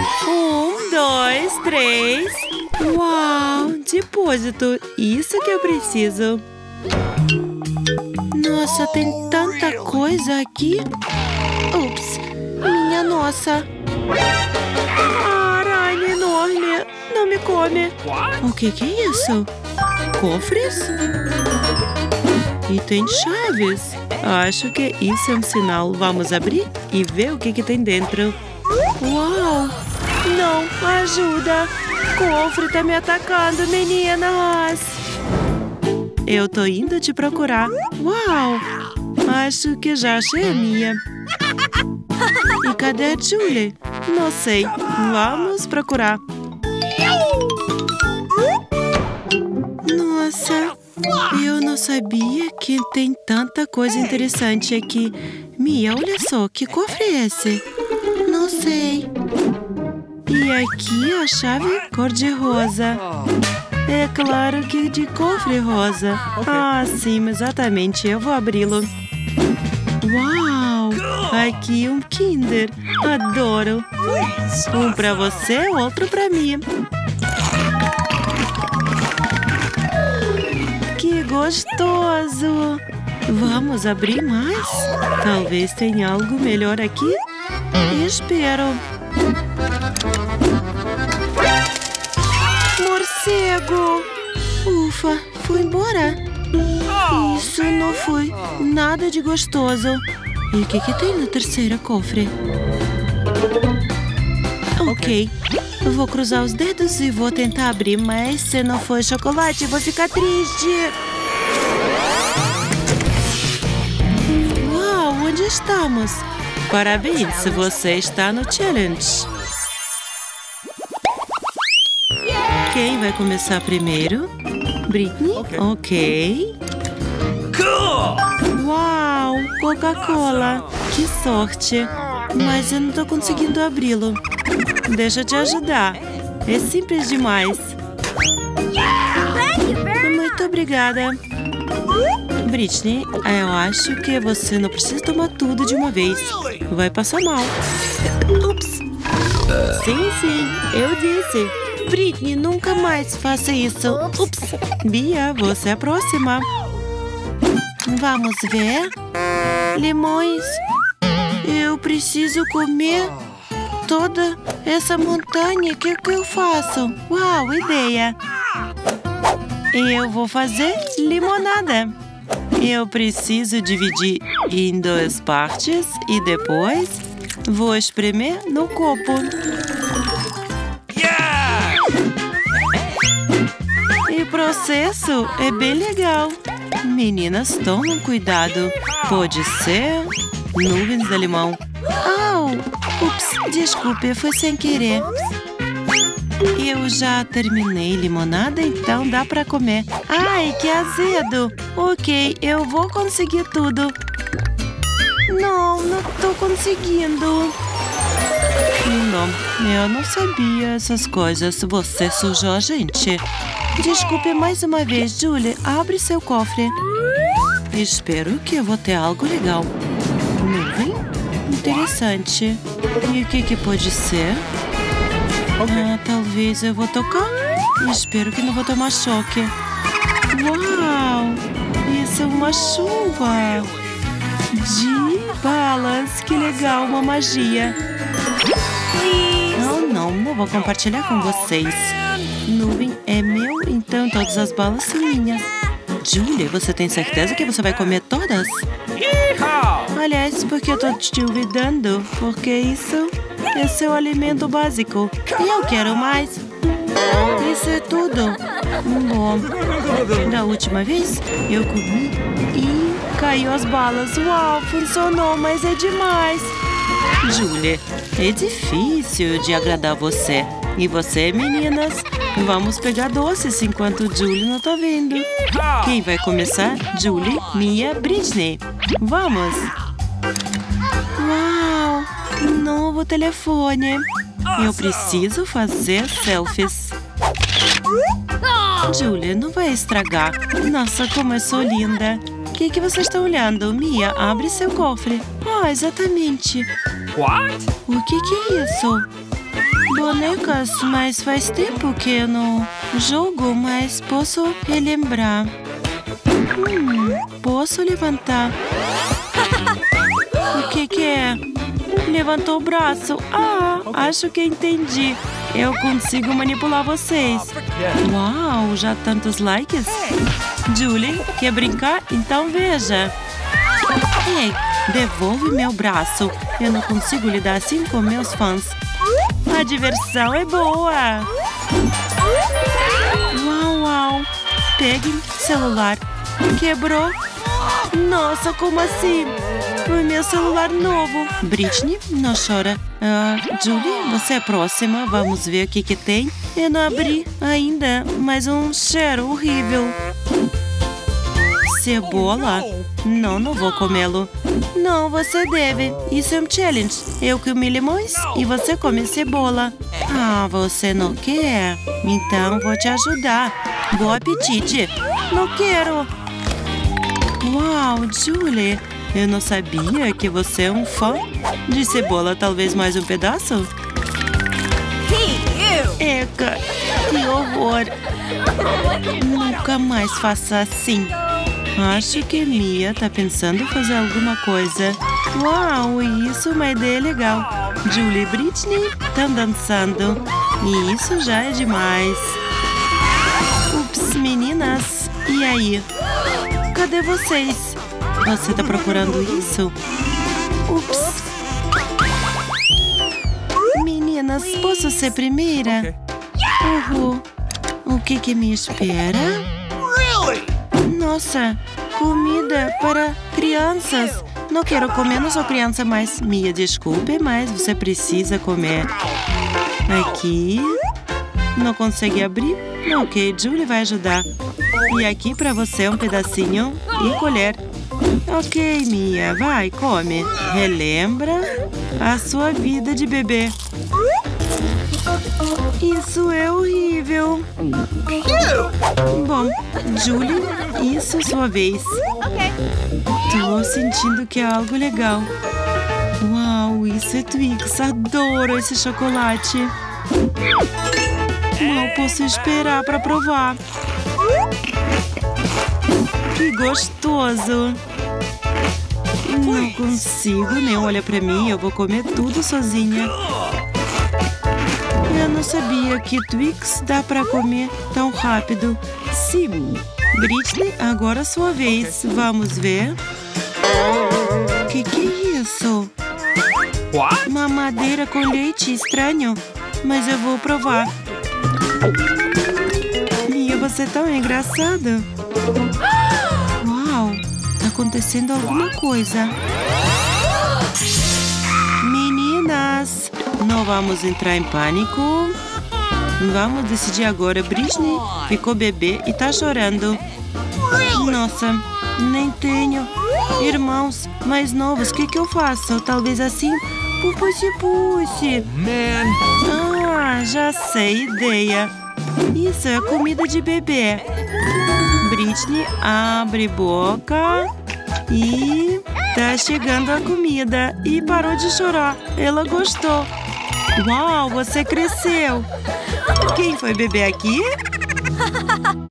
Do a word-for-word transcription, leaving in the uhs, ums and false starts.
Um, dois, três. Uau, depósito. Isso que eu preciso. Nossa, tem tanta coisa aqui. Ups, minha nossa. Aranha enorme. Não me come. O que que é isso? Cofres? E tem chaves. Acho que isso é um sinal. Vamos abrir e ver o que que tem dentro. Uau! Não, ajuda! Cofre tá me atacando, meninas! Eu tô indo te procurar. Uau! Acho que já achei a minha. E cadê a Julie? Não sei. Vamos procurar. Nossa, eu não sabia que tem tanta coisa interessante aqui. Mia, olha só, que cofre é esse? Não sei. E aqui a chave cor-de-rosa. É claro que de cofre rosa. Ah, sim, exatamente. Eu vou abri-lo. Uau! Aqui um Kinder. Adoro. Um pra você, outro pra mim. Que gostoso! Vamos abrir mais? Talvez tenha algo melhor aqui? Espero. Morcego! Ufa, foi embora. Isso não foi nada de gostoso. E o que que tem no terceiro cofre? Ok, eu vou cruzar os dedos e vou tentar abrir, mas se não for chocolate, eu vou ficar triste. Uau, onde estamos? Parabéns, você está no challenge. Quem vai começar primeiro? Britney? Ok. Uau, Coca-Cola. Que sorte. Mas eu não tô conseguindo abri-lo. Deixa eu te ajudar. É simples demais. Muito obrigada. Britney, eu acho que você não precisa tomar tudo de uma vez. Vai passar mal. Ups. Sim, sim, eu disse. Britney, nunca mais faça isso. Ups. Bia, você é a próxima. Vamos ver. Limões. Eu preciso comer toda essa montanha. O que, que eu faço? Uau, ideia. Eu vou fazer limonada. Eu preciso dividir em duas partes e depois vou espremer no copo. Yeah! E o processo é bem legal. Meninas, tomem cuidado. Pode ser nuvens de limão. Au! Ups, desculpe, foi sem querer. Eu já terminei limonada, então dá pra comer. Ai, que azedo. Ok, eu vou conseguir tudo. Não, não tô conseguindo. Não, eu não sabia essas coisas. Você sujou a gente. Desculpe mais uma vez, Julie. Abre seu cofre. Espero que eu vou ter algo legal. Nuvem? Interessante. E o que que pode ser? Ah, talvez eu vou tocar. Espero que não vou tomar choque. Uau! Isso é uma chuva de balas. Que legal, uma magia. Não, não, não vou compartilhar com vocês. Nuvem é meu, então todas as balas são minhas. Julie, você tem certeza que você vai comer todas? Aliás, porque eu tô te duvidando, porque isso é seu alimento básico. E eu quero mais. Isso é tudo. Bom, da última vez eu comi e caiu as balas. Uau, funcionou, mas é demais. Julie, é difícil de agradar você. E você, meninas? Vamos pegar doces enquanto Julie não tá vendo. Quem vai começar? Julie, Mia, Britney. Vamos! Uau! Novo telefone. Eu preciso fazer selfies. Julie, não vai estragar. Nossa, como eu sou linda. O que, que você está olhando? Mia, abre seu cofre. Ah, exatamente. What? O que, que é isso? bonecas, mas faz tempo que eu não jogo, mas posso relembrar. Hum, posso levantar. O que que é? Levantou o braço. Ah, acho que entendi. Eu consigo manipular vocês. Uau, já tantos likes? Julie, quer brincar? Então veja. Ei, devolve meu braço. Eu não consigo lidar assim com meus fãs. A diversão é boa. Uau, uau. Pegue celular. Quebrou? Nossa, como assim? O meu celular novo. Britney, não chora. Uh, Julie, você é a próxima. Vamos ver o que que tem. Eu não abri ainda, mas um cheiro horrível. Cebola? Não, não vou comê-lo. Não, você deve. Isso é um challenge. Eu comi limões e você come cebola. Ah, você não quer? Então vou te ajudar. Bom apetite. Não quero. Uau, Julie. Eu não sabia que você é um fã de cebola. Talvez mais um pedaço? Eca, que horror. Nunca mais faça assim. Acho que Mia tá pensando em fazer alguma coisa. Uau, isso é uma ideia legal. Julie e Britney estão dançando. E isso já é demais. Ups, meninas. E aí? Cadê vocês? Você tá procurando isso? Ups. Meninas, posso ser primeira? Uhul. O que que me espera? Nossa, comida para crianças. Não quero comer, não sou criança mais. Mia, desculpe, mas você precisa comer. Aqui. Não consegue abrir? Ok, Julie vai ajudar. E aqui para você um pedacinho e colher. Ok, Mia, vai, come. Relembra a sua vida de bebê. Isso é horrível. Bom, Julie, isso é sua vez. Tô sentindo que é algo legal. Uau, isso é Twix. Adoro esse chocolate. Mal posso esperar para provar. Que gostoso. Não consigo, nem olha pra mim. Eu vou comer tudo sozinha. Eu não sabia que Twix dá pra comer tão rápido. Sim. Britney, agora é sua vez. Vamos ver. Que que é isso? Mamadeira com leite estranho. Mas eu vou provar. Mia, você é tão engraçada. Uau, tá acontecendo alguma coisa. Meninas, não vamos entrar em pânico. Vamos decidir agora. Britney ficou bebê e tá chorando. Nossa, nem tenho irmãos mais novos. O que que eu faço? Talvez assim. Puxi, puxi. Ah, já sei, ideia. Isso é comida de bebê. Britney abre boca e tá chegando a comida. E parou de chorar. Ela gostou. Uau, você cresceu. Quem foi bebê aqui?